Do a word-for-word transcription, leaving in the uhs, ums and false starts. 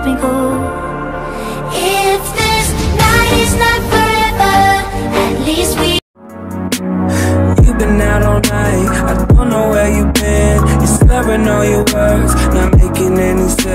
me go. If this night is not forever, at least we. You've been out all night, I don't know where you've been. You're slurring all your words, not making any sense.